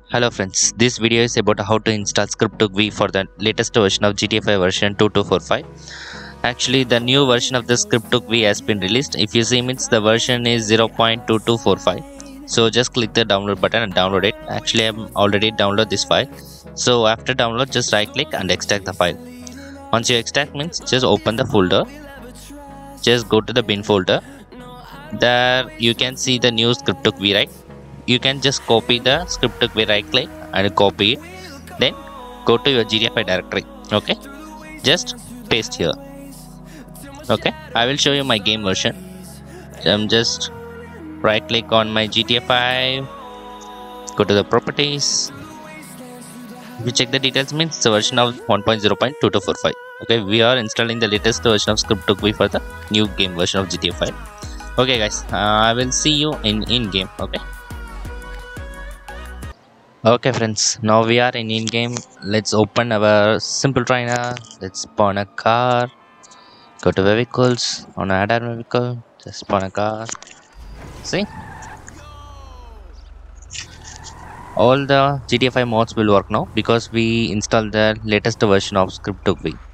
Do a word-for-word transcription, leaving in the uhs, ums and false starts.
Hello friends, this video is about how to install Script2V for the latest version of G T A five version two two four five. Actually, the new version of the Script2V has been released. If you see, means the version is zero point two two four five. So just click the download button and download it. Actually, I'm already download this file. So after download, just right click and extract the file. Once you extract, means just open the folder. Just go to the bin folder. There you can see the new Script2V, right? You can just copy the Script2V, right click and copy it, then go to your G T A five directory. Okay, just paste here. Okay, I will show you my game version. I'm just right click on my G T A five, go to the properties. If you check the details, means the version of one point zero point two two four five. Okay, we are installing the latest version of Script2V for the new game version of G T A five. Okay guys, uh, I will see you in in game. Okay. Okay friends, now we are in in-game. Let's open our simple trainer. Let's spawn a car. Go to vehicles. On add a vehicle, just spawn a car. See, all the G T A five mods will work now because we installed the latest version of Script2V.